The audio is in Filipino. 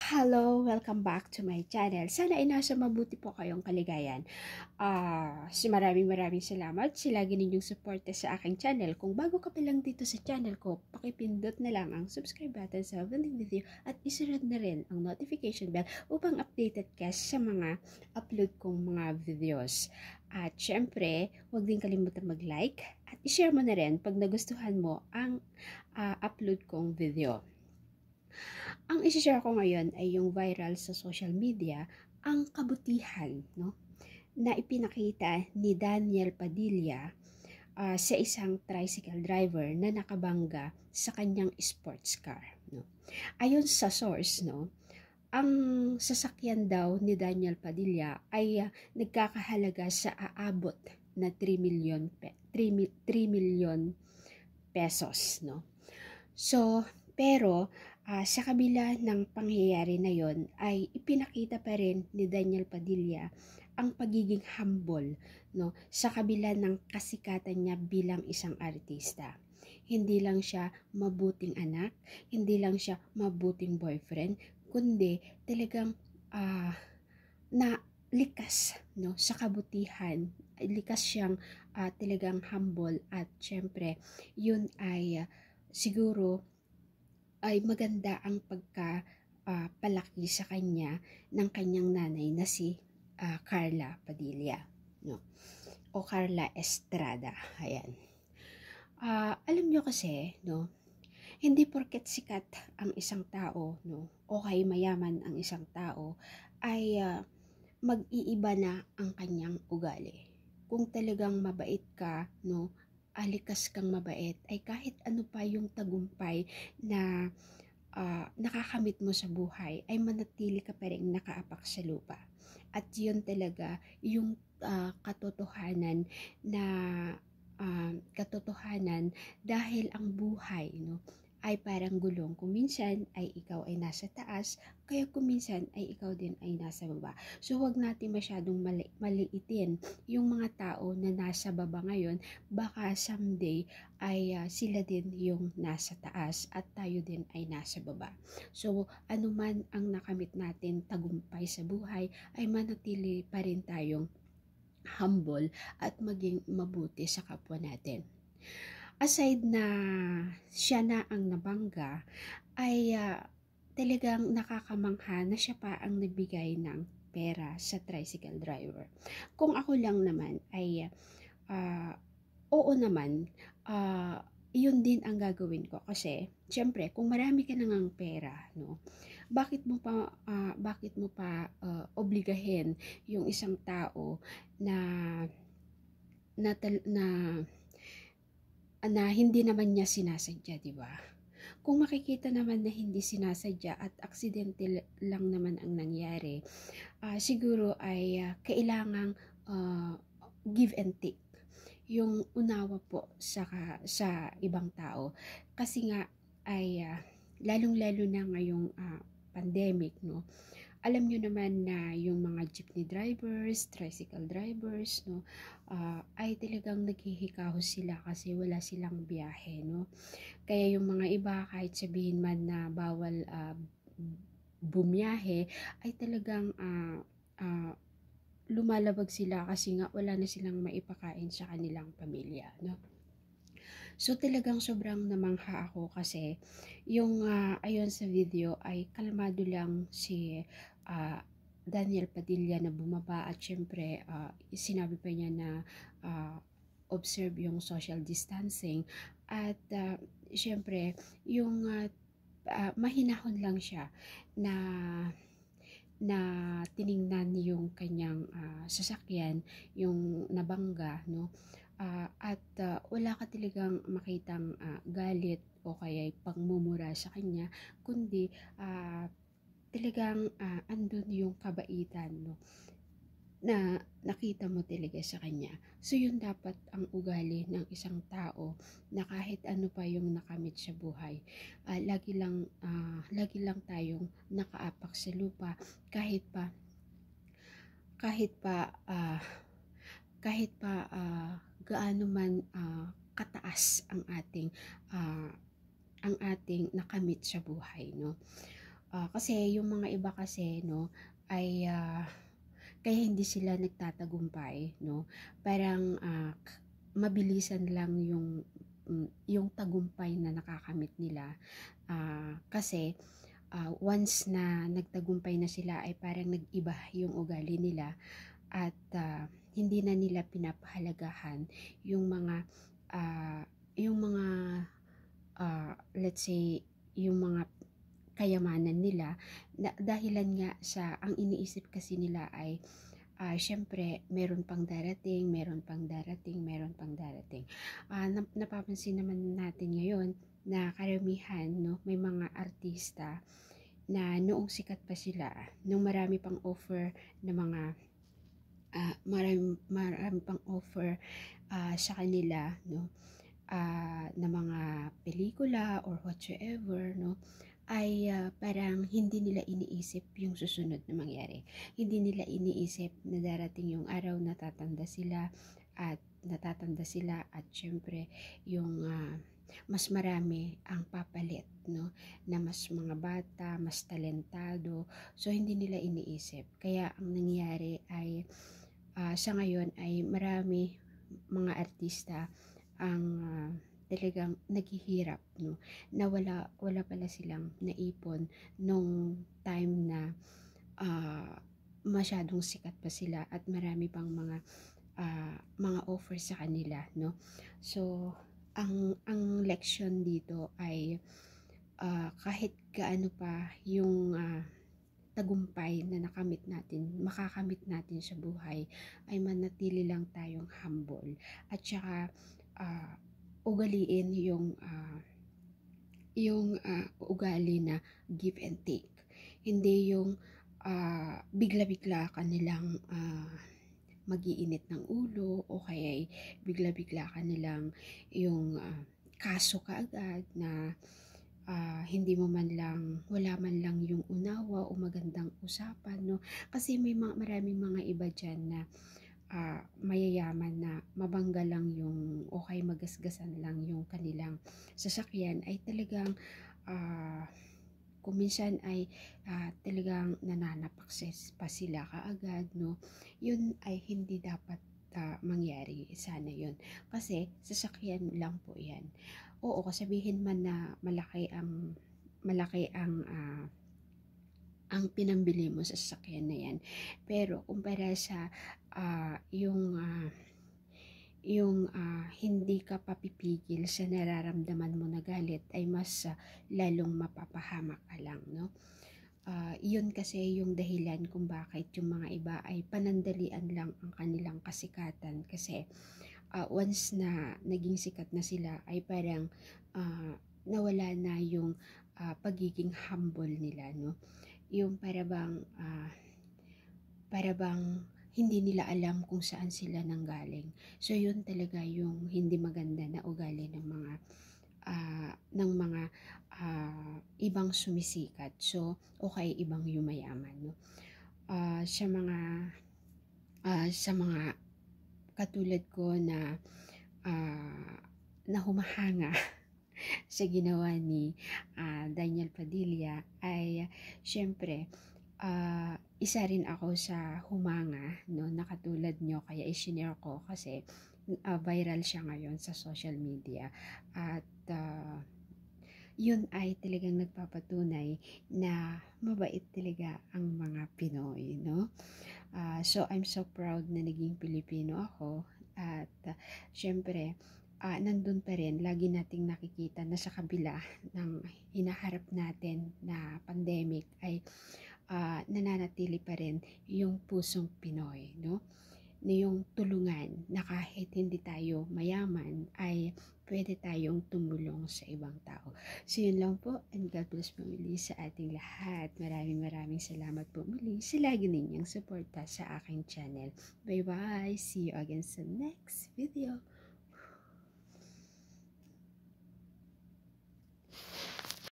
Hello, welcome back to my channel. Sana ay nasa mabuti po kayong kaligayan. Maraming salamat sa lagi ninyong suporta sa aking channel. Kung bago ka pa lang dito sa channel ko, pakipindot na lang ang subscribe button sa bandang video at isunod na rin ang notification bell upang updated ka sa mga upload kong mga videos. At syempre, huwag din kalimutan mag-like at ishare mo na rin pag nagustuhan mo ang upload kong video. Ang isi-share ko ngayon ay yung viral sa social media, ang kabutihan, no, na ipinakita ni Daniel Padilla sa isang tricycle driver na nakabangga sa kanyang sports car. No. Ayon sa source, no, ang sasakyan daw ni Daniel Padilla ay nagkakahalaga sa aabot na 3 million pesos. No. So, pero sa kabila ng pangyayari na yon ay ipinakita pa rin ni Daniel Padilla ang pagiging humble, no, sa kabila ng kasikatan niya bilang isang artista. Hindi lang siya mabuting anak, hindi lang siya mabuting boyfriend, kundi talagang na likas, no, sa kabutihan. Likas siyang talagang humble at syempre yun ay siguro ay maganda ang pagkapalaki sa kanya ng kanyang nanay na si Carla Padilla, no? O Carla Estrada. Ayan. Alam nyo kasi, no, hindi porket sikat ang isang tao, no, o kay mayaman ang isang tao, ay mag-iiba na ang kanyang ugali. Kung talagang mabait ka, no, alikas kang mabait, ay kahit ano pa yung tagumpay na nakakamit mo sa buhay, ay manatili ka pa rin nakaapak sa lupa. At yun talaga yung katotohanan na dahil ang buhay, no, ay parang gulong. Kung minsan ay ikaw ay nasa taas, kaya kung minsan ay ikaw din ay nasa baba. So huwag natin masyadong maliitin yung mga tao na nasa baba ngayon, baka someday ay sila din yung nasa taas at tayo din ay nasa baba. So anuman ang nakamit natin tagumpay sa buhay, ay manatili pa rin tayong humble at maging mabuti sa kapwa natin. Aside na siya na ang nabangga, ay talagang nakakamangha na siya pa ang nagbigay ng pera sa tricycle driver. Kung ako lang naman ay oo naman, yun din ang gagawin ko kasi syempre kung marami ka nang pera, no, bakit mo pa obligahin yung isang tao na na, na na hindi naman niya sinasadya, di ba? Kung makikita naman na hindi sinasadya at aksidente lang naman ang nangyari, siguro ay kailangang give and take. Yung unawa po sa ibang tao. Kasi nga ay lalong-lalo na ngayong pandemic, no? Alam nyo naman na yung mga jeepney drivers, tricycle drivers, no, ay talagang naghihikahos sila kasi wala silang biyahe, no. Kaya yung mga iba kahit sabihin man na bawal bumiyahe, ay talagang lumalabag sila kasi nga wala na silang maipakain sa kanilang pamilya, no. So talagang sobrang namangha ako kasi yung ayon sa video ay kalmado lang si Daniel Padilla na bumaba at syempre sinabi pa niya na observe yung social distancing at syempre yung mahinahon lang siya na tiningnan yung kanyang sasakyan, yung nabangga, no, at wala ka talagang makitang galit o kaya pagmumura sa kanya, kundi talagang andun yung kabaitan, no, na nakita mo talaga sa kanya. So yun dapat ang ugali ng isang tao na kahit ano pa yung nakamit sa buhay, lagi lang tayong nakaapak sa lupa kahit pa gaano man kataas ang ating nakamit sa buhay, no. Kasi yung mga iba kasi, no, ay kaya hindi sila nagtatagumpay, no? Parang mabilisan lang yung tagumpay na nakakamit nila. Kasi once na nagtagumpay na sila ay parang nag-iba yung ugali nila at hindi na nila pinapahalagahan yung mga ah, yung mga let's say yung mga kayamanan nila na dahilan nga sa ang iniisip kasi nila ay syempre meron pang darating, meron pang darating, meron pang darating. Napapansin naman natin ngayon na karamihan, no, may mga artista na noong sikat pa sila, nung marami pang offer na mga marami pang offer sa kanila, no, na mga pelikula or whatsoever, no, ay parang hindi nila iniisip yung susunod na mangyari. Hindi nila iniisip na darating yung araw na natatanda sila at syempre yung mas marami ang papalit, no, na mas mga bata, mas talentado. So hindi nila iniisip. Kaya ang nangyari ay sa ngayon ay marami mga artista ang talagang naghihirap, no, na wala pala silang naipon nung time na masyadong sikat pa sila at marami pang mga offer sa kanila, no. So ang leksyon dito ay kahit gaano pa yung tagumpay na makakamit natin sa buhay, ay manatili lang tayong humble at saka ugaliin yung ugali na give and take. Hindi yung bigla-bigla kanilang mag-iinit ng ulo o kaya bigla-bigla kanilang yung kaso kaagad na hindi mo man lang, wala man lang yung unawa o magandang usapan, no? Kasi maraming mga iba dyan na mayayaman na mabangga lang yung o kaya magasgasan lang yung kanilang sasakyan ay talagang kung minsan ay talagang nananapak pa sila kaagad, no? Yun ay hindi dapat mangyari sana yun. Kasi sasakyan lang po yan. Oo, sabihin man na malaki ang pinambili mo sa sasakyan na yan. Pero kumpara sa yung hindi ka papipigil sa nararamdaman mo na galit ay mas lalong mapapahamak ka lang, no? Yun kasi yung dahilan kung bakit yung mga iba ay panandalian lang ang kanilang kasikatan kasi once na naging sikat na sila ay parang nawala na yung pagiging humble nila, no? Yung para bang hindi nila alam kung saan sila nanggaling. So yun talaga yung hindi maganda na ugali ng mga ibang sumisikat. So okay, ibang yumayaman, no? Sa mga katulad ko na humahanga sa ginawa ni Daniel Padilla ay syempre isa rin ako sa humanga, no, na katulad nyo, kaya i-share ko kasi viral siya ngayon sa social media at yun ay talagang nagpapatunay na mabait talaga ang mga Pinoy, no? So I'm so proud na naging Pilipino ako at syempre nandun pa rin, lagi nating nakikita na sa kabila ng hinaharap natin na pandemic ay nananatili pa rin yung pusong Pinoy, no? Na yung tulungan na kahit hindi tayo mayaman ay pwede tayong tumulong sa ibang tao. So yun lang po, and God bless po muli sa ating lahat. Maraming salamat po muli sa lagi ninyong suporta sa aking channel. Bye bye! See you again sa next video.